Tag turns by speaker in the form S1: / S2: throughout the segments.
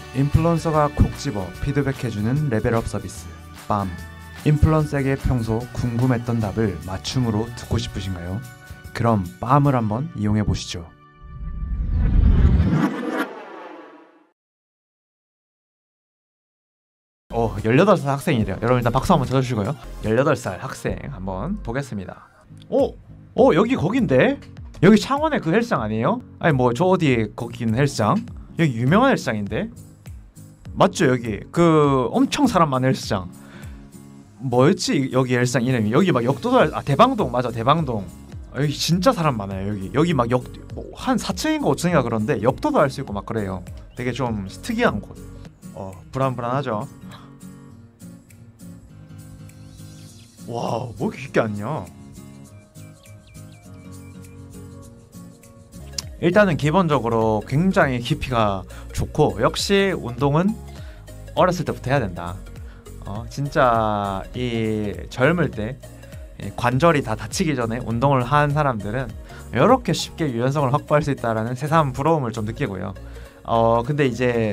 S1: 인플루언서가 콕 집어 피드백해주는 레벨업 서비스 빰. 인플루언서에게 평소 궁금했던 답을 맞춤으로 듣고 싶으신가요? 그럼 빰을 한번 이용해 보시죠. 18살 학생이래요. 여러분 일단 박수 한번 쳐주시고요. 18살 학생 한번 보겠습니다. 여기 거긴데? 여기 창원의 그 헬스장 아니에요? 아니 뭐 저 어디 거긴 헬스장? 여기 유명한 헬스장인데? 맞죠? 여기 그 엄청 사람 많은 헬스장 뭐였지? 여기 헬스장 이름이 여기 막 역도달 대방동 맞아 대방동. 여기 진짜 사람 많아요. 여기 막 한 4층인가 5층인가 그런데 역도도 할 수 있고 막 그래요. 되게 좀 특이한 곳. 불안불안하죠. 와, 뭐 이렇게 쉽게 앉냐? 일단은 기본적으로 굉장히 깊이가 좋고 역시 운동은 어렸을 때부터 해야 된다. 진짜 이 젊을 때 관절이 다 다치기 전에 운동을 한 사람들은 이렇게 쉽게 유연성을 확보할 수 있다라는 새삼 부러움을 좀 느끼고요. 근데 이제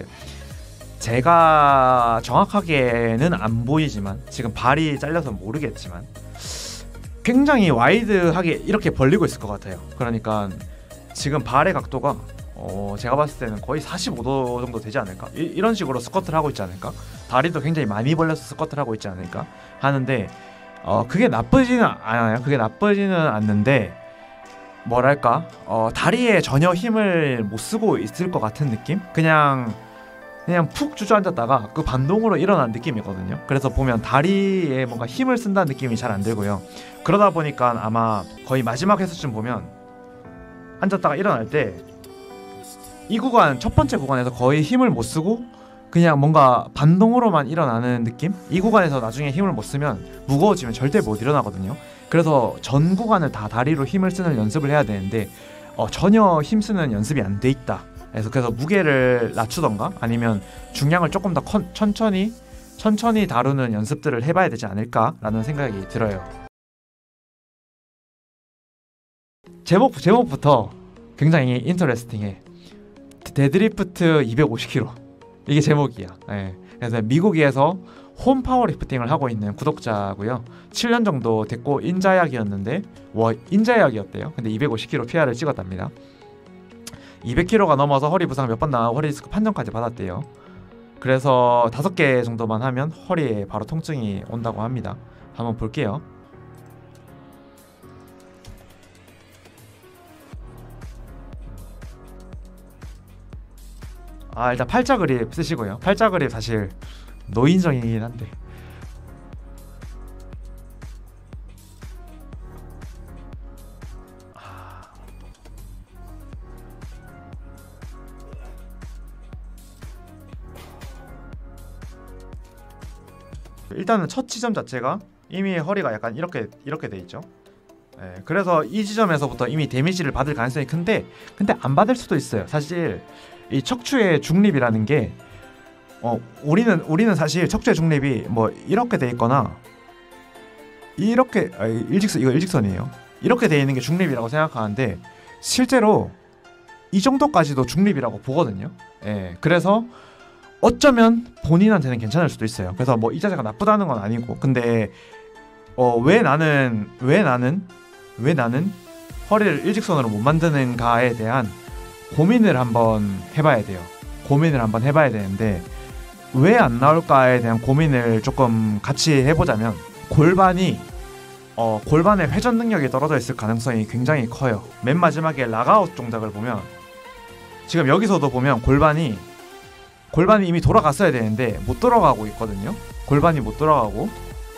S1: 제가 정확하게는 안 보이지만 지금 발이 잘려서 모르겠지만 굉장히 와이드하게 이렇게 벌리고 있을 것 같아요. 그러니까 지금 발의 각도가 제가 봤을 때는 거의 45도 정도 되지 않을까? 이런 식으로 스쿼트를 하고 있지 않을까? 다리도 굉장히 많이 벌려서 스쿼트를 하고 있지 않을까? 하는데 그게 나쁘지는 않아요. 그게 나쁘지는 않는데 뭐랄까 다리에 전혀 힘을 못 쓰고 있을 것 같은 느낌? 그냥 푹 주저앉았다가 그 반동으로 일어난 느낌이거든요. 그래서 보면 다리에 뭔가 힘을 쓴다는 느낌이 잘 안 들고요. 그러다 보니까 아마 거의 마지막 횟수쯤 보면 앉았다가 일어날 때 이 구간 첫 번째 구간에서 거의 힘을 못 쓰고 그냥 뭔가 반동으로만 일어나는 느낌? 이 구간에서 나중에 힘을 못 쓰면 무거워지면 절대 못 일어나거든요. 그래서 전 구간을 다 다리로 힘을 쓰는 연습을 해야 되는데 전혀 힘 쓰는 연습이 안 돼 있다. 그래서 무게를 낮추던가 아니면 중량을 조금 더 천천히 다루는 연습들을 해봐야 되지 않을까라는 생각이 들어요. 제목부터 굉장히 인터레스팅해. 데드리프트 250kg 이게 제목이야. 그래서 미국에서 홈 파워리프팅을 하고 있는 구독자고요. 7년 정도 됐고 인자약이었는데 인자약이었대요. 근데 250kg PR을 찍었답니다. 200kg가 넘어서 허리 부상 몇 번 나가고 허리 디스크 판정까지 받았대요. 그래서 5개 정도만 하면 허리에 바로 통증이 온다고 합니다. 한번 볼게요. 일단 팔자 그립 쓰시고요. 팔자 그립 사실 노인정이긴 한데 일단은 첫 지점 자체가 이미 허리가 약간 이렇게 돼 있죠. 그래서 이 지점에서부터 이미 데미지를 받을 가능성이 큰데 근데 안 받을 수도 있어요. 사실 이 척추의 중립이라는 게 우리는 사실 척추의 중립이 뭐 이렇게 돼 있거나 이렇게 이거 일직선이에요. 이렇게 돼 있는 게 중립이라고 생각하는데 실제로 이 정도까지도 중립이라고 보거든요. 그래서 어쩌면 본인한테는 괜찮을 수도 있어요. 그래서 뭐 이 자세가 나쁘다는 건 아니고 근데 왜 나는 허리를 일직선으로 못 만드는가에 대한 고민을 한번 해봐야 돼요. 고민을 한번 해봐야 되는데 왜 안 나올까에 대한 고민을 조금 같이 해보자면 골반의 회전 능력이 떨어져 있을 가능성이 굉장히 커요. 맨 마지막에 락아웃 동작을 보면 지금 여기서도 보면 골반이 이미 돌아갔어야 되는데 못 돌아가고 있거든요. 골반이 못 돌아가고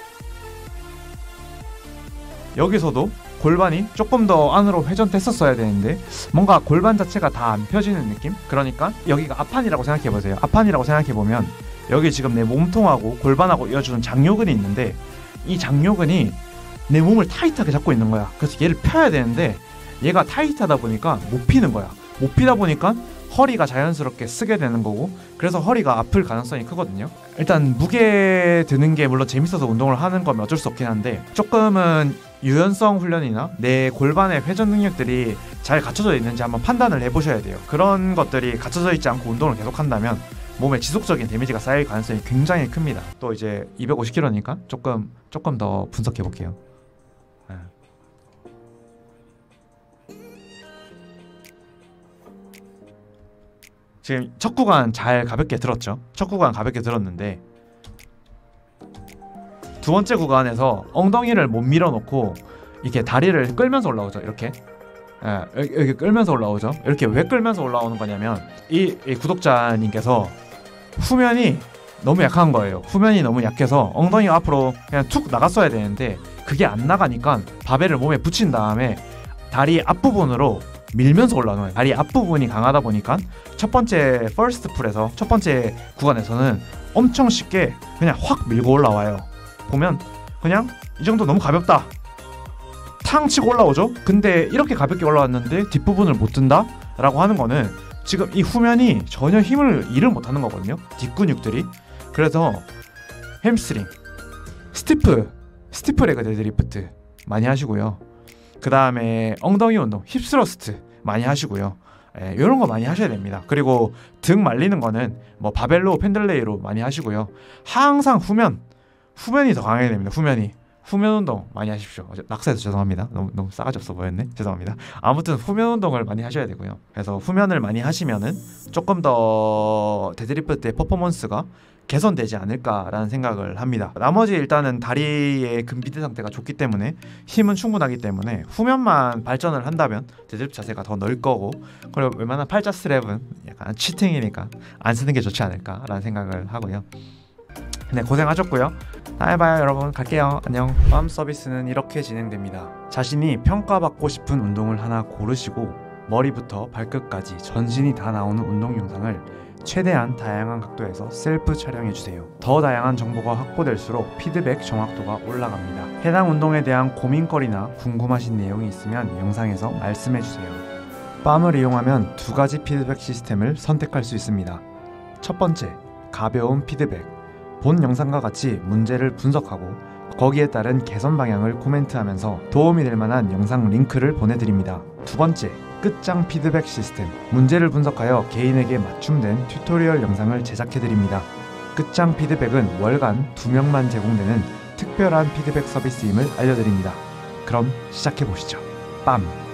S1: 여기서도 골반이 조금 더 안으로 회전됐었어야 되는데 뭔가 골반 자체가 다 안 펴지는 느낌? 그러니까 여기가 앞판이라고 생각해보세요. 앞판이라고 생각해보면 여기 지금 내 몸통하고 골반하고 이어주는 장요근이 있는데 이 장요근이 내 몸을 타이트하게 잡고 있는 거야. 그래서 얘를 펴야 되는데 얘가 타이트하다 보니까 못 피는 거야. 못 피다 보니까 허리가 자연스럽게 쓰게 되는 거고 그래서 허리가 아플 가능성이 크거든요. 일단 무게 드는 게 물론 재밌어서 운동을 하는 거면 어쩔 수 없긴 한데 조금은 유연성 훈련이나 내 골반의 회전 능력들이 잘 갖춰져 있는지 한번 판단을 해보셔야 돼요. 그런 것들이 갖춰져 있지 않고 운동을 계속한다면 몸에 지속적인 데미지가 쌓일 가능성이 굉장히 큽니다. 또 이제 250kg니까 조금 더 분석해 볼게요. 지금 첫 구간 잘 가볍게 들었죠? 첫 구간 가볍게 들었는데 두 번째 구간에서 엉덩이를 못 밀어놓고 이렇게 다리를 끌면서 올라오죠. 이렇게 이렇게 끌면서 올라오죠. 이렇게 왜 끌면서 올라오는 거냐면 이 구독자님께서 후면이 너무 약한 거예요. 후면이 너무 약해서 엉덩이가 앞으로 그냥 툭 나갔어야 되는데 그게 안 나가니까 바벨을 몸에 붙인 다음에 다리 앞부분으로 밀면서 올라오는 거예요. 다리 앞부분이 강하다 보니까 첫 번째 퍼스트 풀에서 첫 번째 구간에서는 엄청 쉽게 그냥 확 밀고 올라와요. 보면 그냥 이 정도 너무 가볍다 탕 치고 올라오죠. 근데 이렇게 가볍게 올라왔는데 뒷부분을 못 든다 라고 하는 거는 지금 이 후면이 전혀 힘을 일을 못하는 거거든요. 뒷근육들이. 그래서 햄스트링, 스티프 레그 데드리프트 많이 하시고요. 그 다음에 엉덩이 운동, 힙스러스트 많이 하시고요. 이런 거 많이 하셔야 됩니다. 그리고 등 말리는 거는 뭐 바벨로 펜들레이로 많이 하시고요. 항상 후면이 더 강해야 됩니다. 후면 운동 많이 하십시오. 낙서해서 죄송합니다. 너무 싸가지 없어 보였네. 죄송합니다. 아무튼 후면 운동을 많이 하셔야 되고요. 그래서 후면을 많이 하시면은 조금 더 데드리프트의 퍼포먼스가 개선되지 않을까라는 생각을 합니다. 나머지 일단은 다리의 근비대 상태가 좋기 때문에 힘은 충분하기 때문에 후면만 발전을 한다면 데드리프트 자세가 더 늘 거고, 그리고 웬만한 팔자 스트랩은 약간 치팅이니까 안 쓰는 게 좋지 않을까라는 생각을 하고요. 네, 고생하셨고요. 다음에 봐요 여러분. 갈게요. 안녕. 팜 서비스는 이렇게 진행됩니다. 자신이 평가받고 싶은 운동을 하나 고르시고 머리부터 발끝까지 전신이 다 나오는 운동 영상을 최대한 다양한 각도에서 셀프 촬영해주세요. 더 다양한 정보가 확보될수록 피드백 정확도가 올라갑니다. 해당 운동에 대한 고민거리나 궁금하신 내용이 있으면 영상에서 말씀해주세요. 팜을 이용하면 두 가지 피드백 시스템을 선택할 수 있습니다. 첫 번째, 가벼운 피드백. 본 영상과 같이 문제를 분석하고 거기에 따른 개선 방향을 코멘트하면서 도움이 될 만한 영상 링크를 보내드립니다. 두 번째, 끝장 피드백 시스템. 문제를 분석하여 개인에게 맞춤된 튜토리얼 영상을 제작해드립니다. 끝장 피드백은 월간 2명만 제공되는 특별한 피드백 서비스임을 알려드립니다. 그럼 시작해보시죠. 빰!